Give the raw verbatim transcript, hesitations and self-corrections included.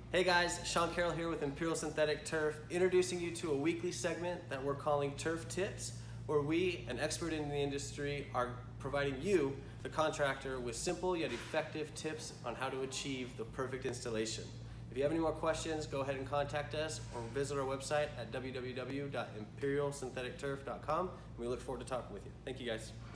Hey guys, Sean Carroll here with Imperial Synthetic Turf, introducing you to a weekly segment that we're calling Turf Tips, where we, an expert in the industry, are providing you, the contractor, with simple yet effective tips on how to achieve the perfect installation. If you have any more questions, go ahead and contact us or visit our website at w w w dot imperial synthetic turf dot com, and we look forward to talking with you. Thank you guys.